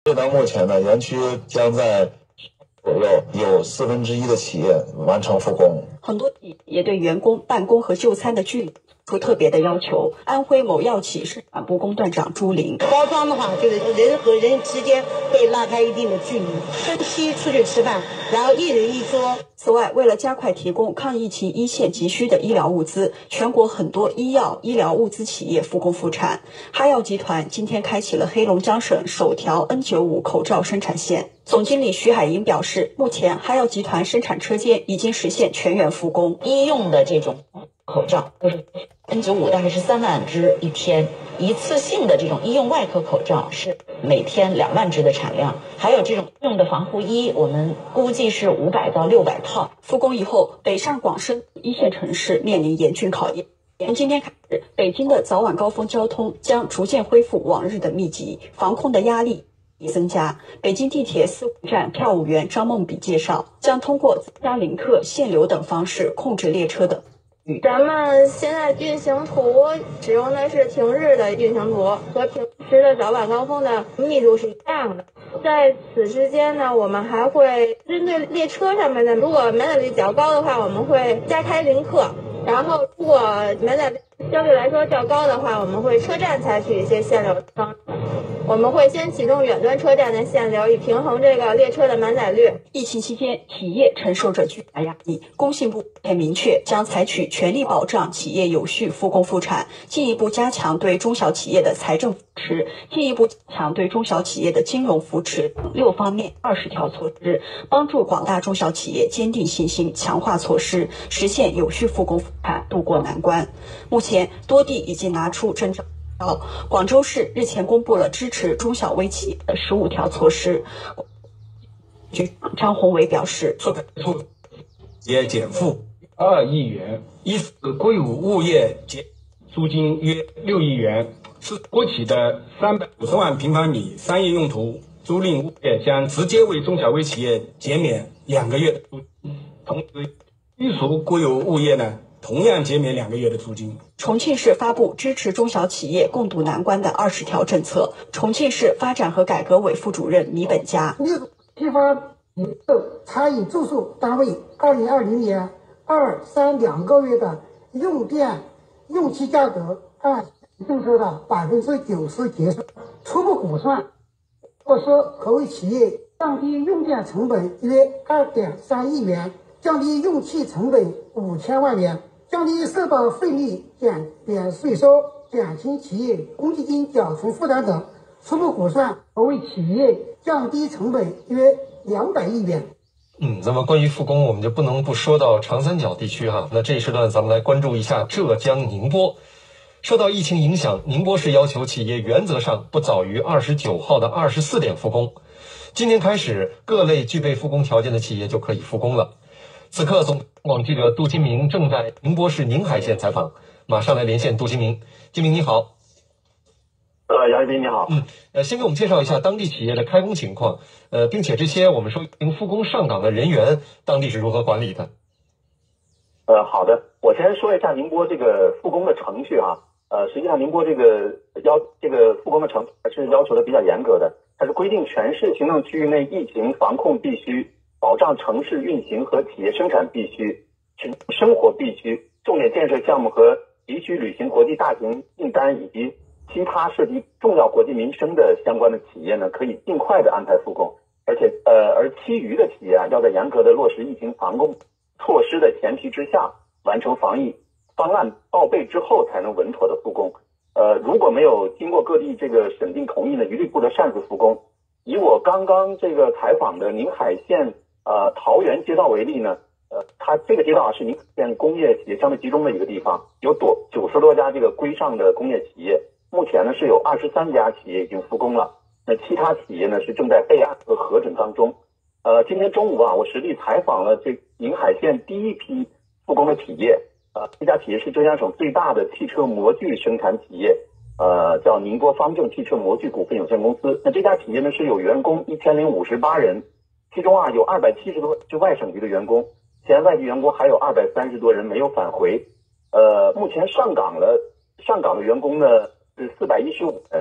截到目前呢，园区将在左右有1/4的企业完成复工。 很多企业也对员工办公和就餐的距离出特别的要求。安徽某药企生产部工段长朱玲， 包装的话，就是人和人之间会拉开一定的距离，分批出去吃饭，然后一人一桌。 此外，为了加快提供抗疫情一线急需的医疗物资，全国很多医药、医疗物资企业复工复产。哈药集团今天开启了黑龙江省首条 N95 口罩生产线。总经理徐海英表示，目前哈药集团生产车间已经实现全员复工。 医用的这种口罩就是 N95 大概是3万只一天，一次性的这种医用外科口罩是每天2万只的产量，还有这种用的防护衣，我们估计是500到600套。 复工以后，北上广深一线城市面临严峻考验。从今天开始，北京的早晚高峰交通将逐渐恢复往日的密集，防控的压力增加。北京地铁4五站票务员张梦比介绍，将通过增加临客、限流等方式控制列车的。 咱们现在运行图使用的是平日的运行图，和平时的早晚高峰的密度是一样的。在此之间呢，我们还会针对列车上面的，如果满载率较高的话，我们会加开临客；然后如果满载率相对来说较高的话，我们会车站采取一些限流的方式。我们会先启动远端车站的限流，以平衡这个列车的满载率。 疫情期间，企业承受着巨大压力。工信部也明确，将采取全力保障企业有序复工复产，进一步加强对中小企业的财政扶持，进一步加强对中小企业的金融扶持6方面20条措施，帮助广大中小企业坚定信心，强化措施，实现有序复工复产，渡过难关。目前，多地已经拿出征兆。广州市日前公布了支持中小微企业的15条措施。局长张宏伟表示， 也减负2亿元，依次国有物业减租金约6亿元，是国企的350万平方米商业用途租赁物业将直接为中小微企业减免2个月的租金，同时依属国有物业呢同样减免2个月的租金。 重庆市发布支持中小企业共度难关的20条政策。重庆市发展和改革委副主任米本佳， 批发零售餐饮住宿单位2020年2、3两个月的用电用气价格按政策的90%结算，初步估算措施可为企业降低用电成本约2.3亿元，降低用气成本5000万元，降低社保费率减免税收，减轻企业公积金缴存负担等，初步估算可为企业降低成本约200亿元。 那么关于复工，我们就不能不说到长三角地区哈。那这一时段咱们来关注一下浙江宁波。受到疫情影响，宁波市要求企业原则上不早于29号的24点复工。今天开始，各类具备复工条件的企业就可以复工了。此刻，总广记者杜金明正在宁波市宁海县采访，马上来连线杜金明。金明你好。 杨一斌你好。 先给我们介绍一下当地企业的开工情况，并且这些我们说已经复工上岗的人员，当地是如何管理的？ 好的，我先说一下宁波这个复工的程序啊。实际上宁波这个复工的程序还是要求的比较严格的，它是规定全市行政区域内疫情防控必须，保障城市运行和企业生产必须，生活必须，重点建设项目和急需履行国际大型订单以及其他涉及重要国计民生的相关的企业呢，可以尽快的安排复工，而其余的企业啊，要在严格的落实疫情防控措施的前提之下，完成防疫方案报备之后，才能稳妥的复工。如果没有经过各地这个审定同意呢，一律不得擅自复工。以我刚刚这个采访的宁海县桃源街道为例呢，它这个街道是宁海县工业企业相对集中的一个地方，有90多家这个规上的工业企业，目前呢是有23家企业已经复工了，那其他企业呢是正在备案和核准当中。今天中午啊，我实地采访了这宁海县第一批复工的企业，这家企业是浙江省最大的汽车模具生产企业，叫宁波方正汽车模具股份有限公司。那这家企业呢是有员工1058人，其中啊有270多是外省籍的员工，前外籍员工还有230多人没有返回。目前上岗的员工呢是415人，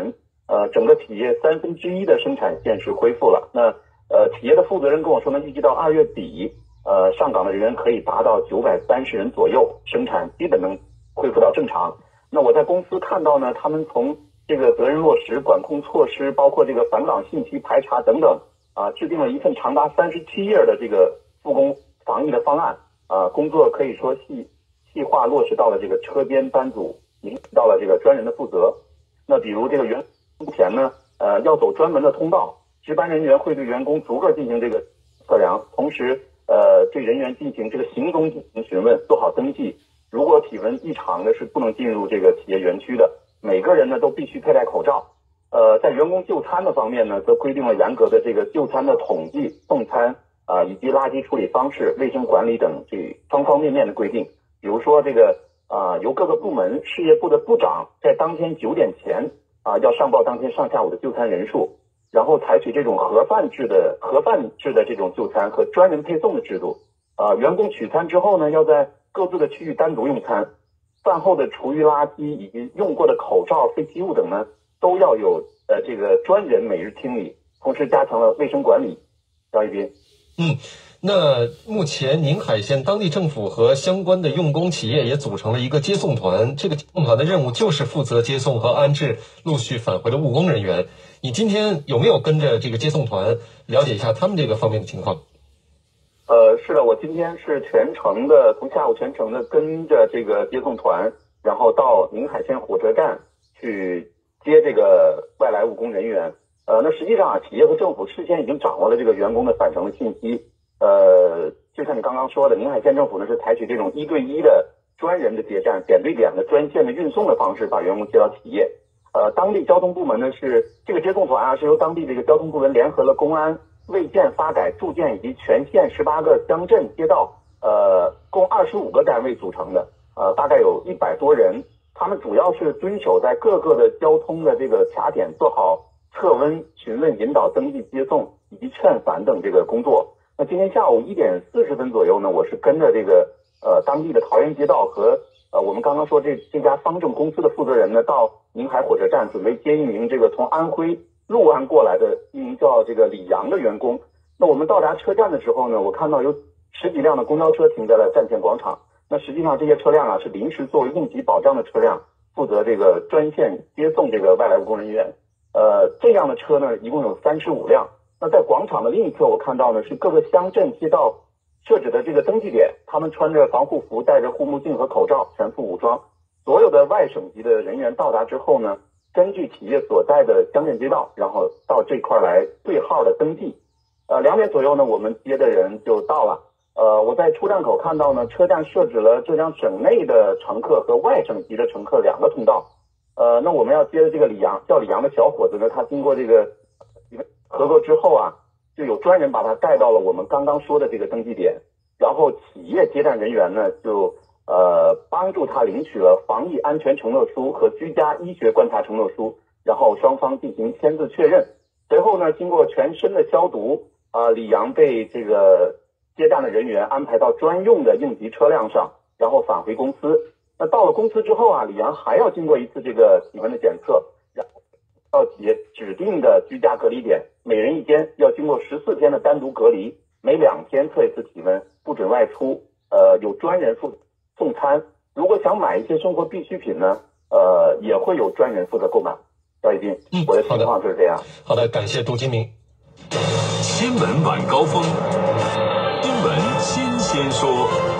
整个企业1/3的生产线是恢复了。那企业的负责人跟我说呢，预计到2月底，上岗的人员可以达到930人左右，生产基本能恢复到正常。那我在公司看到呢，他们从这个责任落实、管控措施，包括这个返岗信息排查等等，制定了一份长达37页的这个复工防疫的方案。工作可以说细化落实到了这个车间班组，引到了这个专人的负责。那比如这个员工前呢，要走专门的通道，值班人员会对员工逐个进行这个测量，同时对人员进行这个行踪进行询问，做好登记。如果体温异常的是不能进入这个企业园区的，每个人呢都必须佩戴口罩。在员工就餐的方面呢，则规定了严格的这个就餐的统计、送餐以及垃圾处理方式、卫生管理等这方方面面的规定。比如说这个由各个部门事业部的部长在当天9点前要上报当天上下午的就餐人数，然后采取这种盒饭制的这种就餐和专人配送的制度。员工取餐之后呢，要在各自的区域单独用餐，饭后的厨余垃圾以及用过的口罩、废弃物等呢，都要有这个专人每日清理，同时加强了卫生管理。张一斌。 那目前宁海县当地政府和相关的用工企业也组成了一个接送团，这个接送团的任务就是负责接送和安置陆续返回的务工人员。你今天有没有跟着这个接送团了解一下他们这个方面的情况？ 是的，我今天是从下午全程的跟着这个接送团，然后到宁海县火车站去接这个外来务工人员。那实际上企业和政府事先已经掌握了这个员工的返程的信息。就像你刚刚说的，宁海县政府呢是采取这种1对1的专人的接站、点对点的专线的运送的方式，把员工接到企业。当地交通部门呢是这个接送团是由当地这个交通部门联合了公安、卫健、发改、住建以及全县18个乡镇街道，共25个单位组成的，大概有100多人。他们主要是遵守在各个的交通的这个卡点做好测温、询问、引导、登记、接送以及劝返等这个工作。那今天下午1点40分左右呢，我是跟着这个当地的桃园街道和我们刚刚说这家方正公司的负责人呢，到宁海火车站准备接一名这个从安徽六安过来的一名叫这个李阳的员工。那我们到达车站的时候呢，我看到有10几辆的公交车停在了站前广场。那实际上这些车辆是临时作为应急保障的车辆，负责这个专线接送这个外来务工人员。这样的车呢一共有35辆。那在广场的另一侧，我看到呢是各个乡镇街道设置的这个登记点，他们穿着防护服，戴着护目镜和口罩，全副武装。所有的外省级的人员到达之后呢，根据企业所在的乡镇街道，然后到这块来对号的登记。2点左右呢，我们接的人就到了。我在出站口看到呢，车站设置了浙江省内的乘客和外省级的乘客2个通道。那我们要接的这个叫李阳的小伙子呢，他经过这个合作之后就有专人把他带到了我们刚刚说的这个登记点，然后企业接站人员呢就帮助他领取了防疫安全承诺书和居家医学观察承诺书，然后双方进行签字确认。随后呢，经过全身的消毒，李阳被这个接站的人员安排到专用的应急车辆上，然后返回公司。那到了公司之后李阳还要经过一次这个体温的检测，然后到企业指定的居家隔离点，每人1间，要经过14天的单独隔离，每2天测一次体温，不准外出。有专人负责送餐，如果想买一些生活必需品呢，也会有专人负责购买。赵一斌，我的情况就是这样。 好的，感谢杜金明。 新闻晚高峰，新闻新鲜说。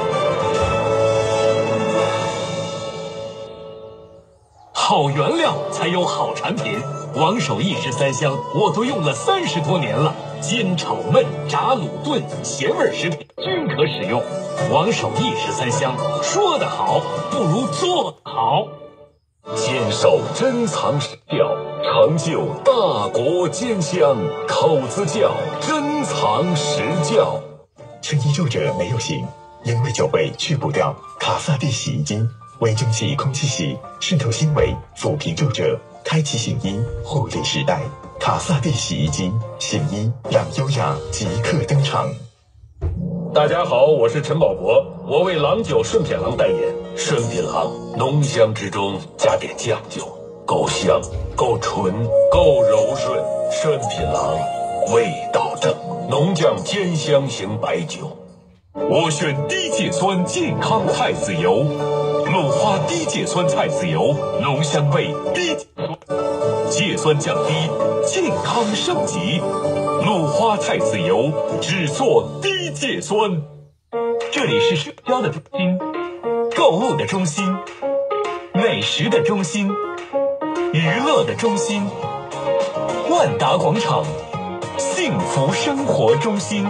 好原料才有好产品，王守义13香我都用了30多年了，煎炒焖炸卤炖咸味食品均可使用。王守义13香，说得好不如做好。坚守珍藏史料，成就大国坚香，口子窖珍藏实窖。 春衣皱褶没有形，因为酒味去不掉。卡萨帝洗衣精，微蒸汽空气洗，渗透纤维，抚平皱褶，开启醒衣，护理时代。卡萨帝洗衣精，醒衣让优雅即刻登场。 大家好，我是陈宝国，我为郎酒顺品郎代言。顺品郎浓香之中加点酱酒， 够香，够纯，够柔润，身品郎，味道正，浓酱兼香型白酒。我选低芥酸健康菜籽油，鲁花低芥酸菜籽油，浓香味，低芥酸降低，健康升级。鲁花菜籽油只做低芥酸。这里是社交的中心，购物的中心，美食的中心，娱乐的中心，万达广场，幸福生活中心。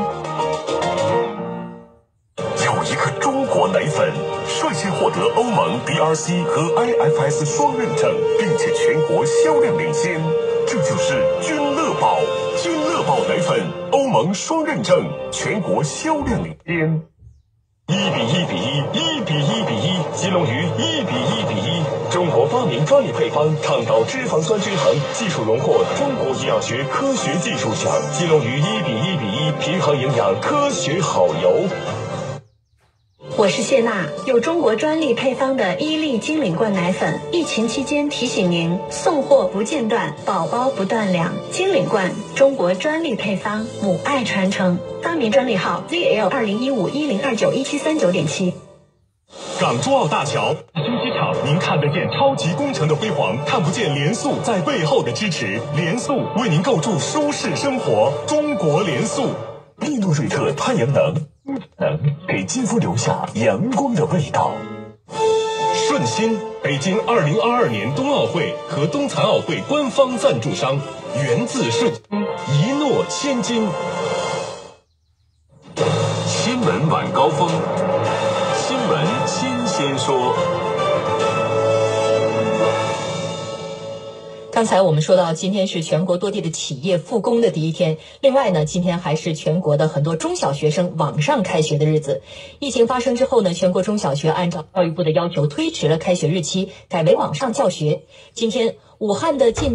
有一个中国奶粉率先获得欧盟 DRC 和 IFS 双认证，并且全国销量领先，这就是君乐宝。君乐宝奶粉欧盟双认证，全国销量领先。1:1:1，1:1:1，基隆鱼1:1:1。中国发明专利配方，倡导脂肪酸均衡，技术荣获中国营养学科学技术奖。基隆鱼1:1:1，平衡营养，科学好油。 我是谢娜，有中国专利配方的伊利精灵罐奶粉，疫情期间提醒您：送货不间断，宝宝不断粮。精灵罐，中国专利配方，母爱传承，发明专利号 ZL201510291739.7。 港珠澳大桥新机场，您看得见超级工程的辉煌，看不见联塑在背后的支持。联塑为您构筑舒适生活，中国联塑。利诺瑞特太阳能给肌肤留下阳光的味道。顺心，北京2022年冬奥会和冬残奥会官方赞助商，源自顺心，一诺千金。 新闻晚高峰，新闻新鲜说。 刚才我们说到，今天是全国多地的企业复工的第一天。另外呢，今天还是全国的很多中小学生网上开学的日子。疫情发生之后呢，全国中小学按照教育部的要求推迟了开学日期，改为网上教学。今天，武汉的近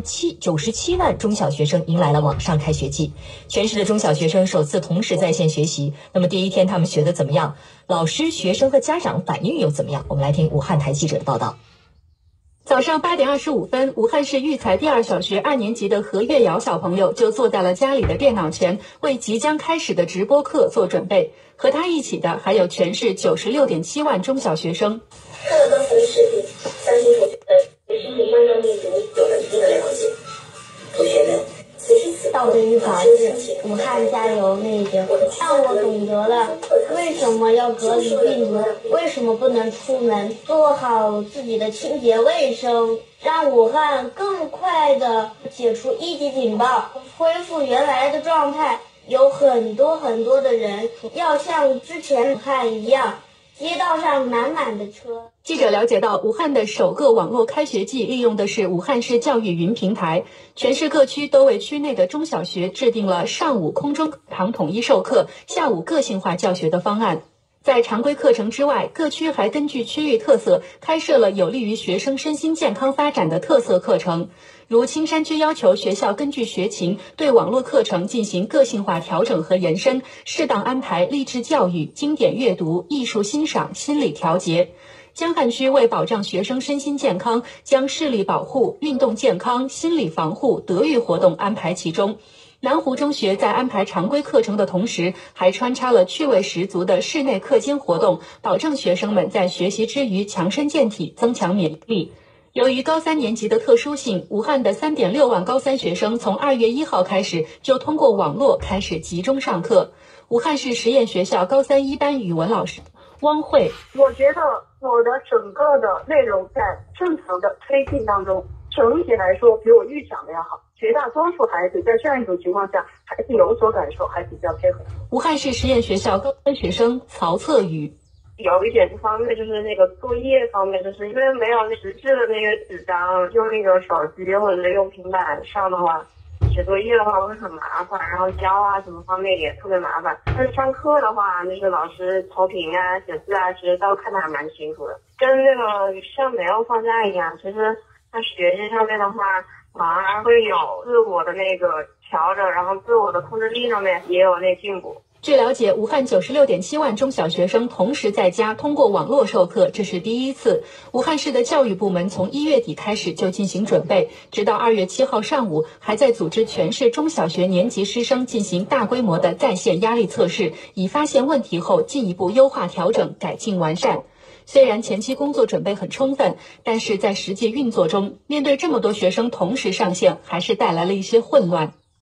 97万中小学生迎来了网上开学季，全市的中小学生首次同时在线学习。那么第一天他们学得怎么样？老师、学生和家长反应又怎么样？我们来听武汉台记者的报道。 早上8点25分，武汉市育才第2小学2年级的何月瑶小朋友就坐在了家里的电脑前，为即将开始的直播课做准备。和他一起的还有全市96.7万中小学生。 看了刚才的视频，相信同学们对心理关照病毒有了一定的了解。同学们，此时此刻， 道德与法治，武汉加油那一句，让我懂得了为什么要隔离病毒，为什么不能出门，做好自己的清洁卫生，让武汉更快的解除1级警报，恢复原来的状态。有很多的人要像之前武汉一样，街道上满满的车。 记者了解到，武汉的首个网络开学季利用的是武汉市教育云平台，全市各区都为区内的中小学制定了上午空中课堂统一授课，下午个性化教学的方案。在常规课程之外，各区还根据区域特色开设了有利于学生身心健康发展的特色课程。如青山区要求学校根据学情对网络课程进行个性化调整和延伸，适当安排励志教育、经典阅读、艺术欣赏、心理调节。江汉区为保障学生身心健康，将视力保护、运动健康、心理防护、德育活动安排其中。南湖中学在安排常规课程的同时，还穿插了趣味十足的室内课间活动，保证学生们在学习之余强身健体，增强免疫力。由于高3年级的特殊性，武汉的3.6万高3学生从2月1号开始就通过网络开始集中上课。武汉市实验学校高3一班语文老师汪慧， 我觉得我的整个的内容在正常的推进当中，整体来说比我预想的要好。绝大多数孩子在这样一种情况下还是有所感受，还比较配合。 武汉市实验学校高3学生曹策宇， 有一点方面就是那个作业方面，就是因为没有实质的那个纸张，用那个手机或者是用平板上的话，写作业的话会很麻烦，然后教啊什么方面也特别麻烦。但是上课的话，那个老师投屏啊、写字啊，其实都看得还蛮清楚的，跟那个像没有放假一样。其实他学习上面的话，反而会有自我的那个调整，然后自我的控制力上面也有那进步。 据了解，武汉96.7万中小学生同时在家通过网络授课，这是第一次。武汉市的教育部门从1月底开始就进行准备，直到2月7号上午，还在组织全市中小学年级师生进行大规模的在线压力测试，以发现问题后进一步优化调整、改进完善。虽然前期工作准备很充分，但是在实际运作中，面对这么多学生同时上线，还是带来了一些混乱。